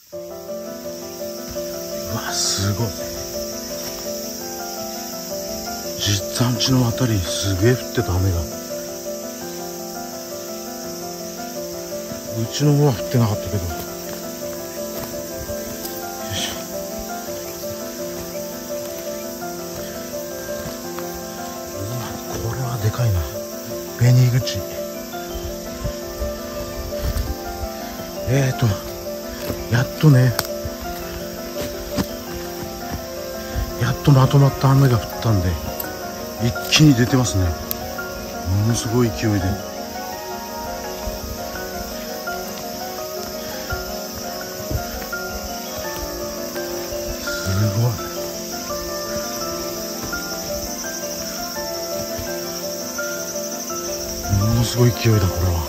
うわ、すごい。実山地のあたりすげえ降ってた、雨が。うちの方は降ってなかったけど。よいしょ。うわ、これはでかいな。紅口。やっとね、やっとまとまった雨が降ったんで、一気に出てますね。ものすごい勢いで。すごい。ものすごい勢いだ、これは。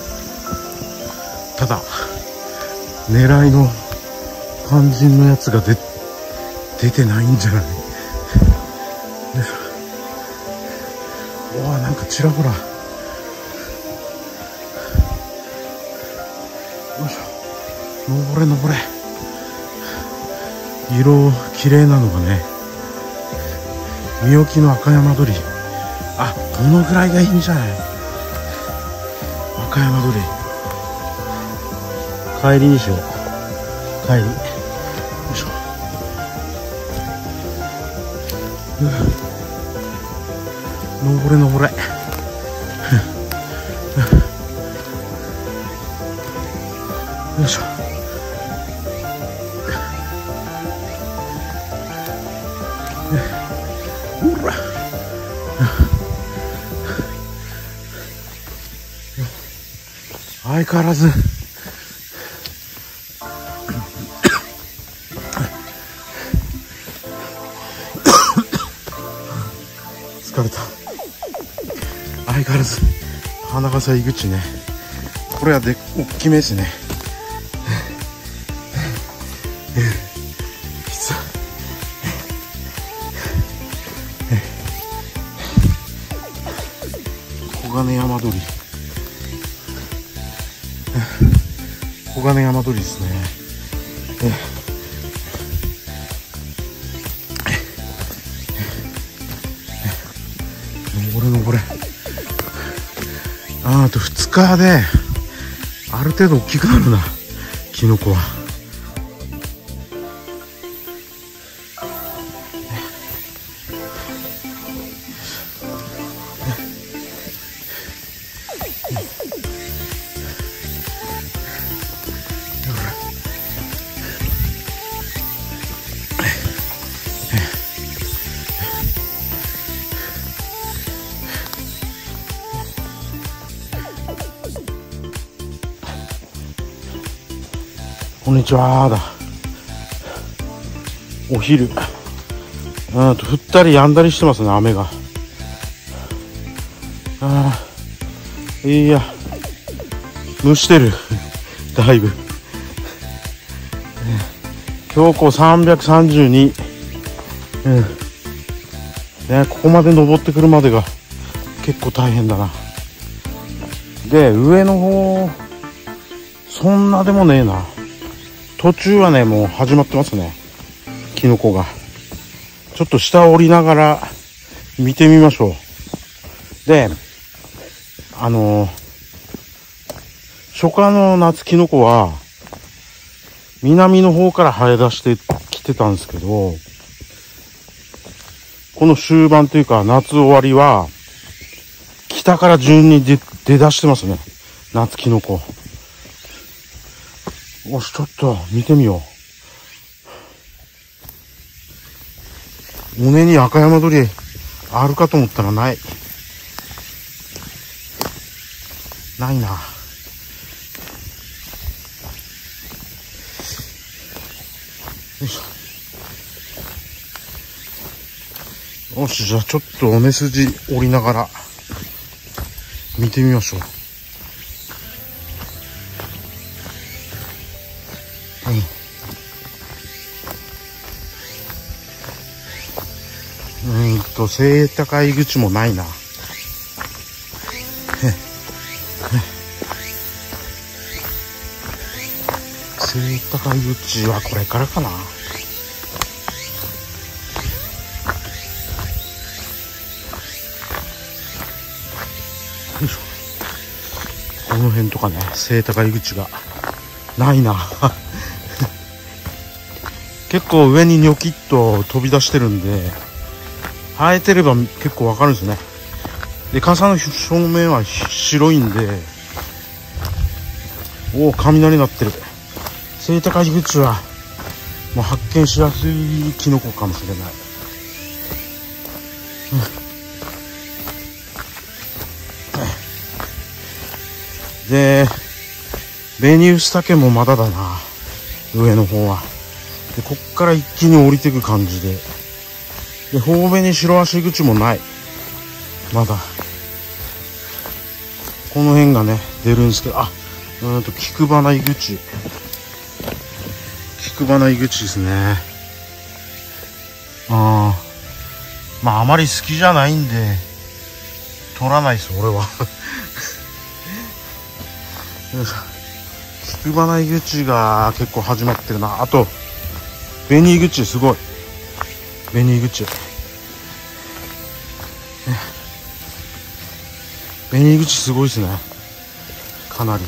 ただ狙いの肝心のやつが出てないんじゃない？うわ、なんかちらほら。よいしょ。登れ登れ。色綺麗なのがね、みおきの赤山鳥。あ、このぐらいがいいんじゃない？赤山鳥。帰りにしよう。帰り。よいしょ。登れ登れ。よいしょ。ほら。相変わらず疲れた。相変わらず花笠井口ね。これは大きめですね。黄金山鳥。黄金山鳥ですね。登れ登れ。あと2日である程度大きくなるな、キノコは。こんにちはだ。お昼。降ったり止んだりしてますね、雨が。いや、蒸してる。だいぶ。標高332。ここまで登ってくるまでが結構大変だな。で、上の方、そんなでもねえな。途中はね、もう始まってますね、キノコが。ちょっと下を降りながら見てみましょう。で、初夏の夏キノコは南の方から生え出してきてたんですけど、この終盤というか夏終わりは北から順に出だしてますね、夏キノコ。よし、ちょっと見てみよう。尾根に赤山鳥あるかと思ったらない。ないな。よいしょ。よし、じゃあちょっと尾根筋降りながら見てみましょう。背高い口もないな。背背高い口はこれからかな。よいしょ。この辺とかね、背高い口がないな。結構上にニョキッと飛び出してるんで、生えてれば結構わかるんですね。で、傘の正面は白いんで、おお、雷鳴ってる。背高い口はもう発見しやすいキノコかもしれない。で、ベニウスタケもまだだな、上の方は。で、こっから一気に降りていく感じで。で、頬紅白足口もない。まだ。この辺がね、出るんですけど、菊花井口。菊花井口ですね。まあ、あまり好きじゃないんで、取らないです、俺は。菊花井口が結構始まってるな。あと、紅井口すごい。紅井口。紅井口すごいですね。かなり。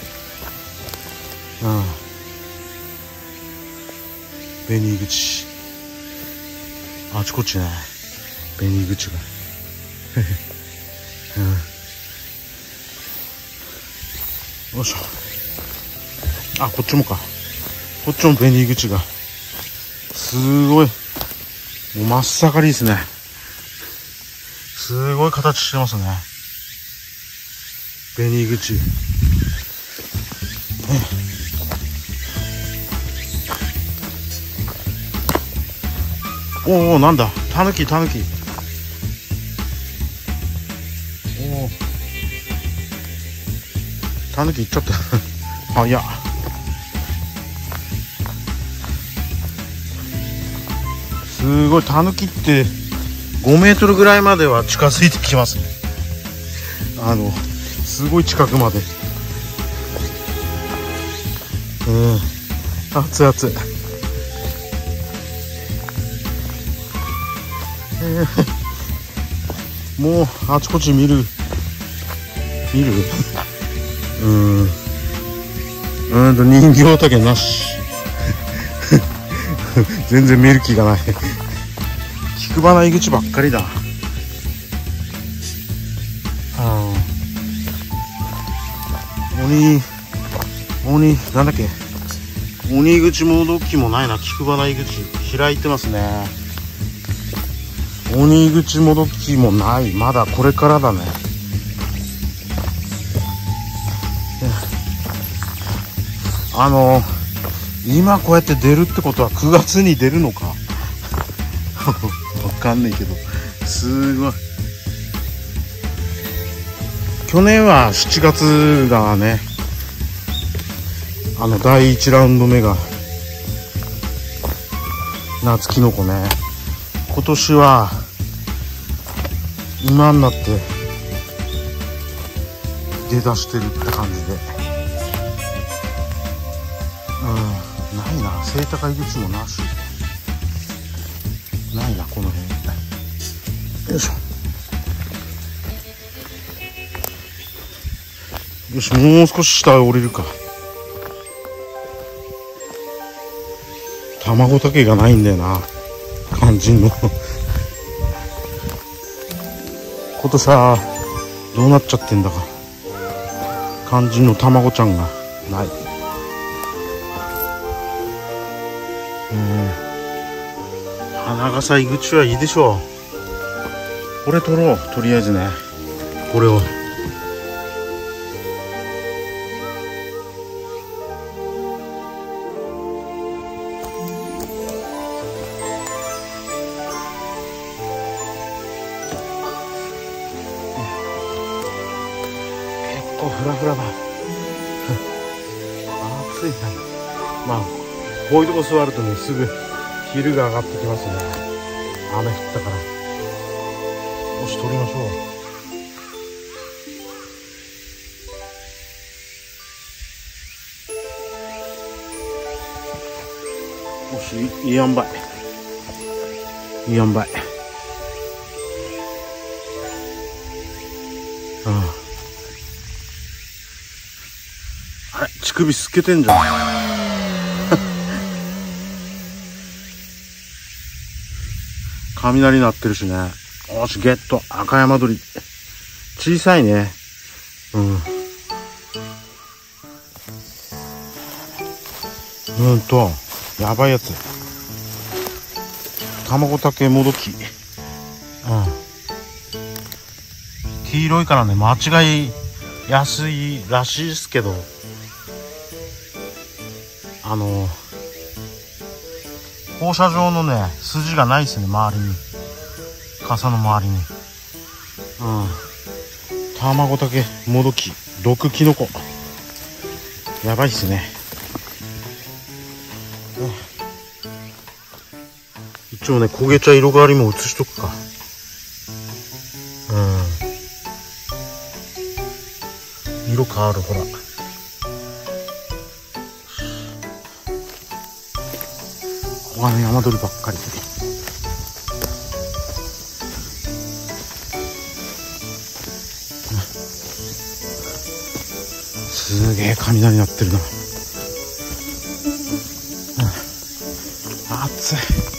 紅井口。あちこちね。紅井口が。よいしょ。こっちもか。こっちも紅井口が。すごい。もう真っ盛りですね。すごい形してますね。紅井口。おお、なんだ。タヌキ。おお。タヌキ行っちゃった。いや。すごい、タヌキって5メートルぐらいまでは近づいてきますね。すごい近くまで。熱々。もうあちこち見る。人形畑なし。全然見る気がない。菊花井口ばっかりだ。鬼、なんだっけ。鬼口もどきもないな。菊花井口開いてますね。鬼口もどきもない。まだこれからだね。今こうやって出るってことは9月に出るのか。わかんないけど、すごい。去年は7月がね、第1ラウンド目が夏キノコね。今年は今になって出だしてるって感じで、ないな。背高い口もなし。ないな、この辺。よいしょ。よし、もう少し下へ降りるか。卵竹がないんだよな、肝心の。今年はどうなっちゃってんだか。肝心の卵ちゃんがない。花が咲い口はいいでしょう。これ取ろう、とりあえずね。これを。結構フラフラだ。暑いな。まあこういうとこ座るとね、すぐ昼が上がってきますね。雨降ったから。よし、取りましょう。 よし、いい塩梅。いい塩梅。あれ、乳首透けてんじゃん。雷鳴ってるしね。よし、ゲット。赤山鳥。小さいね。やばいやつ。卵竹もどき。黄色いからね、間違いやすいらしいですけど、放射状のね、筋がないですね、周りに。傘の周りに。卵竹もどき、毒キノコ。やばいっすね。一応ね、焦げ茶色変わりも移しとくか。色変わる、ほら。ここがね、山鳥ばっかり。すげえ雷鳴ってるな。暑い。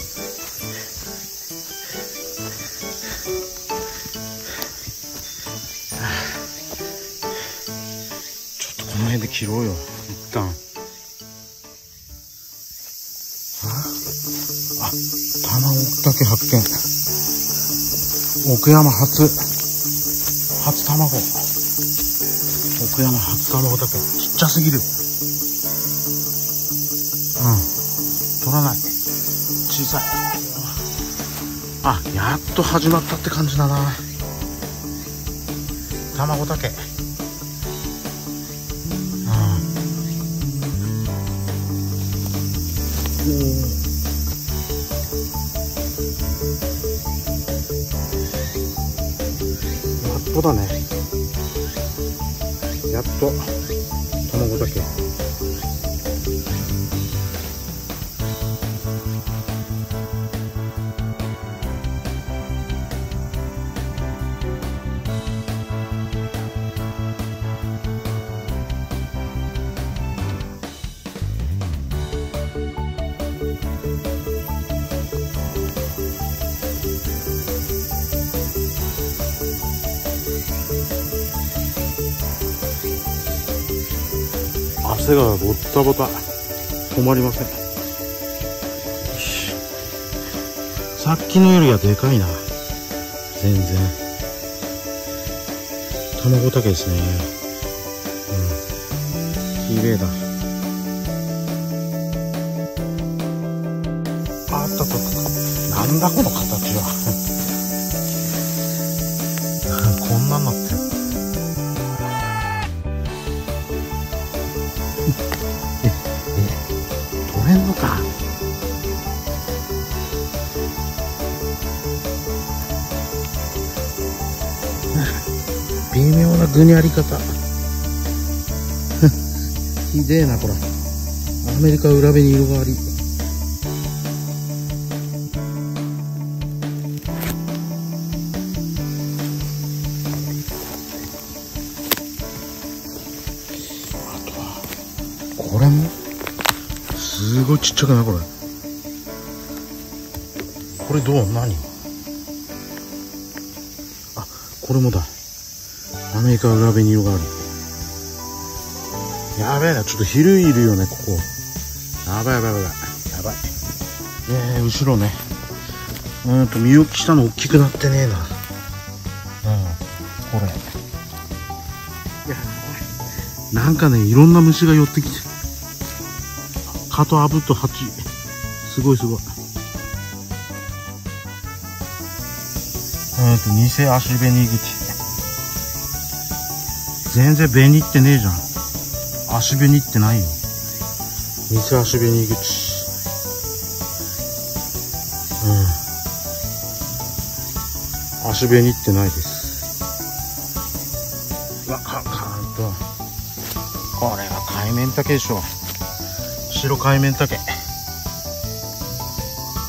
この辺で切ろうよ、一旦。卵竹発見。奥山初卵。奥山初卵竹。ちっちゃすぎる。取らない。小さい。やっと始まったって感じだな。卵竹。やっとだね。やっと卵竹。汗がボッタボタ、止まりません。さっきのよりはでかいな。全然。卵竹ですね。綺麗だ。あったと。なんだこの形は。こんなんなってる。取れんのか。微妙な具にあり方。ひでえな、これ。アメリカ裏辺に色変わり。あとはこれもすごいちっちゃくないこれ。これどう、何。これもだ。アメリカ裏辺に色がある。やべえな、ちょっと昼いるよね、ここ。やばいやばいやばい。やばい。後ろね。身置きしたの大きくなってねえな。これ。やばい。なんかね、いろんな虫が寄ってきて。蚊とアブとハチ。すごいすごい。偽足紅口。全然紅ってねえじゃん。足紅ってないよ。偽足紅口。足紅ってないです。うわ、これは海面竹でしょ。白海面竹。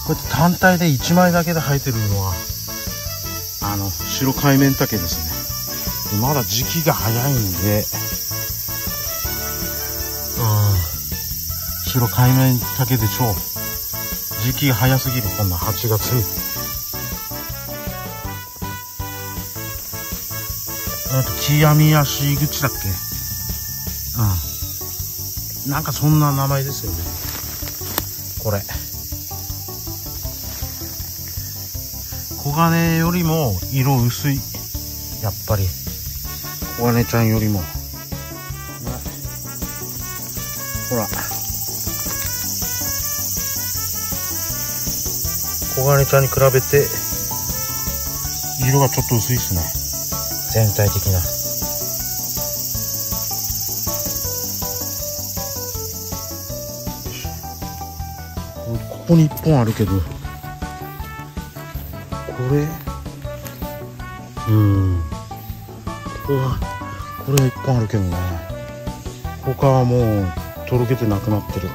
こうやって単体で1枚だけで生えてるのは白海綿竹ですね。まだ時期が早いんで、白海綿竹で超時期が早すぎる。こんな8月に。キアミヤシ口だっけ。なんかそんな名前ですよね、これ。黄金よりも色薄い、やっぱり黄金ちゃんよりも。ほら、黄金ちゃんに比べて色がちょっと薄いですね、全体的な。ここに1本あるけど、これこれ1本あるけどね、他はもうとろけてなくなってる。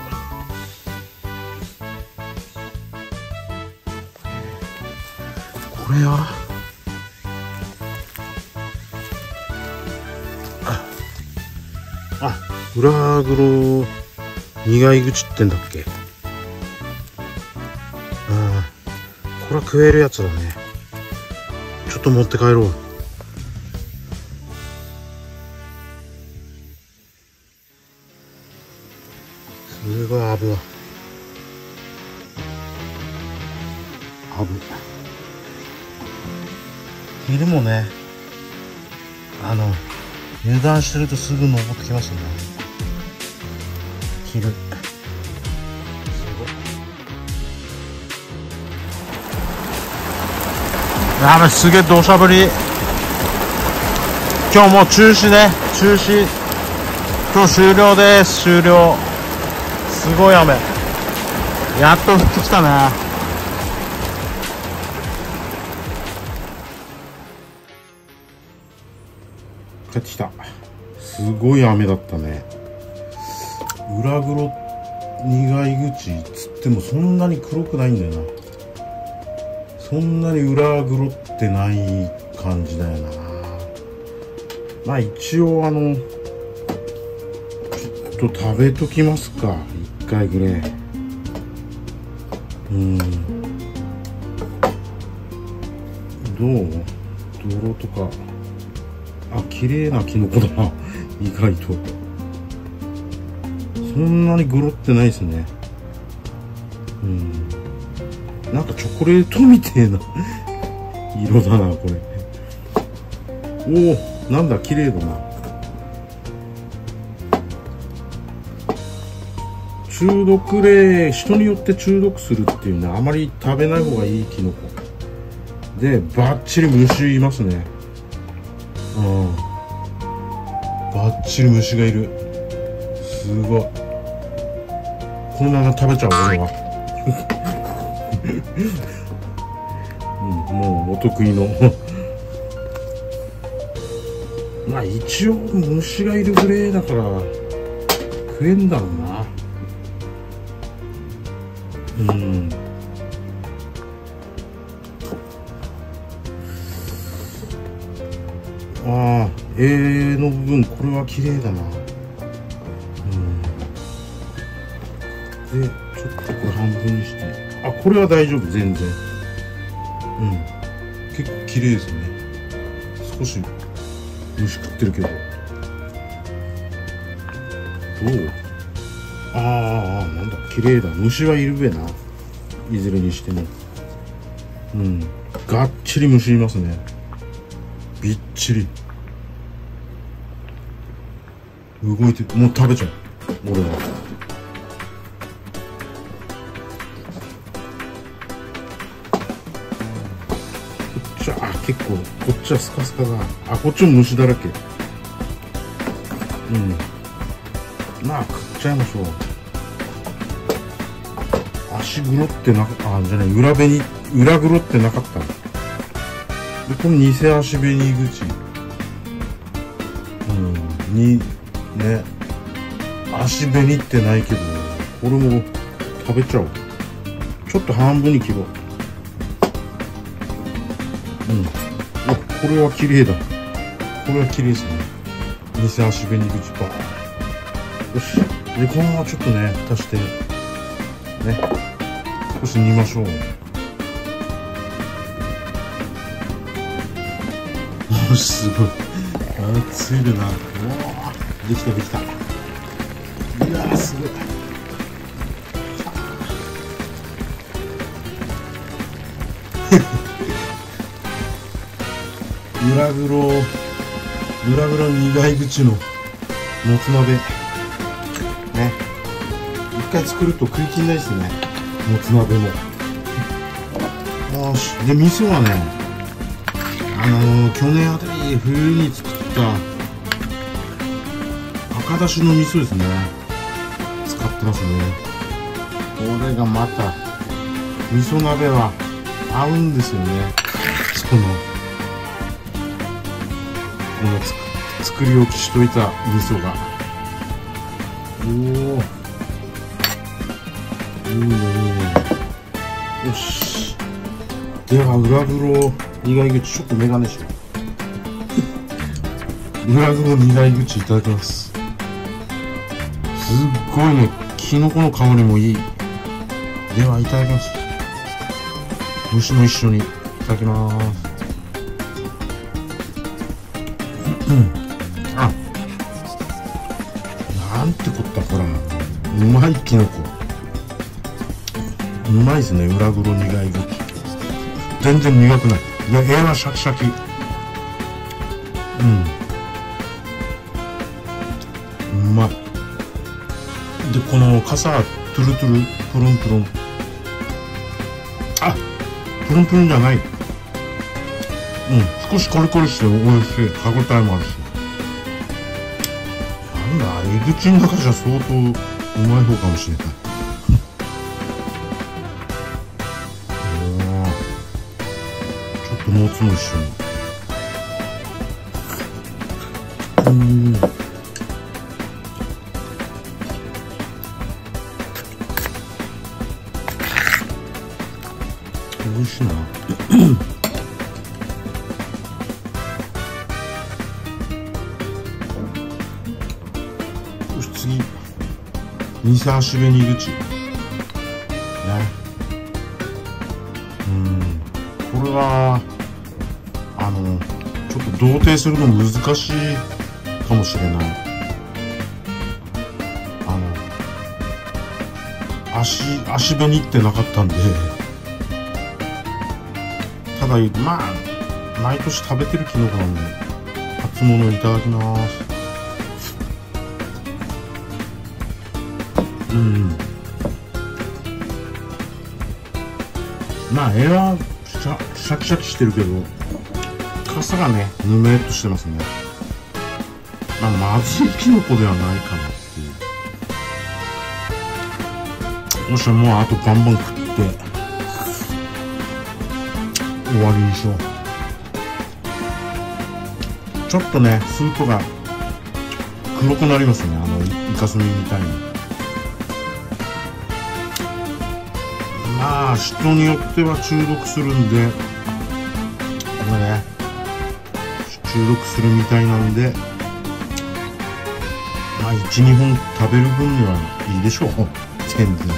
これは裏黒苦い口ってんだっけ。これは食えるやつだね。ちょっと持って帰ろう。すごい危ない。昼もね、油断してるとすぐ登ってきますよね、昼。すごい。やばい、すげえ土砂降り。今日もう中止ね、中止。今日終了です、終了。すごい雨。やっと降ってきたね。帰ってきた。すごい雨だったね。裏黒苦い口つってもそんなに黒くないんだよな。そんなに裏黒ってない感じだよな。まあ一応ちょっと食べときますか、一回ぐらい。どう？泥とか。綺麗なキノコだな、意外と。そんなにグロってないですね。なんかチョコレートみてえな色だな、これ。おお、なんだ、綺麗だな。中毒で、人によって中毒するっていうのはあまり食べない方がいいキノコで、バッチリ虫いますね。バッチリ虫がいる。すごい。このまま食べちゃう、俺は。もうお得意の。まあ一応虫がいるぐらいだから食えんだろうな。の部分、これは綺麗だな。で、ちょっとこれ半分にして、これは大丈夫、全然。結構綺麗ですね。少し虫食ってるけど。どう？なんだ、綺麗だ。虫はいるべな。いずれにしても。がっちり虫いますね。びっちり。動いて、もう食べちゃう、俺は。こっちは結構、こっちはスカスカだ。こっちも虫だらけ。まあ食っちゃいましょう。足黒ってなかった。じゃない、裏黒ってなかったの。で、この偽足紅口にね、足紅ってないけど、これも食べちゃおう。 ちょっと半分に切ろう。お、これは綺麗だ。これは綺麗ですね。偽足紅口パン。よし。で、このままちょっとね、足して、ね。少し煮ましょう。お、すごい。熱いな。うわー、できたできた。いやー、すごい。裏黒苦い口のもつ鍋ね、一回作ると食いきんないですね、もつ鍋も。よし。で、味噌はね、去年あたり冬に作った赤だしの味噌ですね、使ってますね。これがまた味噌鍋は合うんですよね。この作り置きしといた味噌が。おお、いいねいいね。よし。では裏黒苦い口、ちょっとメガネしよう。裏黒苦い口いただきます。すっごいね、キノコの香りもいい。ではいただきます。虫も一緒にいただきます。あ、なんてこったこら、うまいキノコ。うまいですね、裏黒苦い口。全然苦くない。いや、はシャキシャキ。うまい。で、この傘はトゥルトゥル、プルンプルン。あ、プルンプルンじゃない。少しコリコリして美味しい。歯応えもあるし。なんだ、江口の中じゃ相当うまい方かもしれない。ちょっともつも一緒に。美味しいな。次、偽足紅口ね。これはちょっと同定するの難しいかもしれない。足紅ってなかったんで、ただまあ毎年食べてるキノコなんで、初物いただきます。まあ絵はシャキシャキしてるけど、傘がね、ぬめっとしてますね。まあまずいキノコではないかなっていう。よっしゃ、もうあとバンバン食って終わりにしよう。ちょっとね、スープが黒くなりますね、イカスミみたいに。まあ人によっては中毒するんで、これね、中毒するみたいなんで、まあ 1,2 本食べる分にはいいでしょう、全然。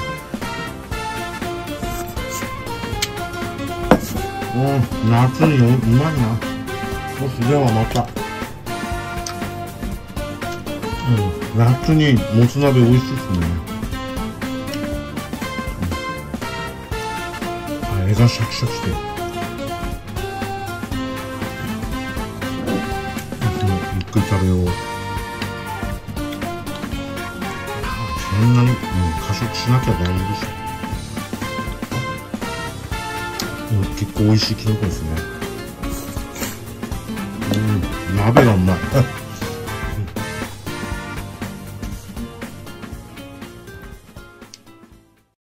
夏にうまいな。よし、ではまた。夏にもつ鍋美味しいですね。絵がシャキシャキしてる。ゆっくり食べよう。そんなに、過食しなきゃ大丈夫でしょ。結構美味しいキノコですね。鍋がうまい。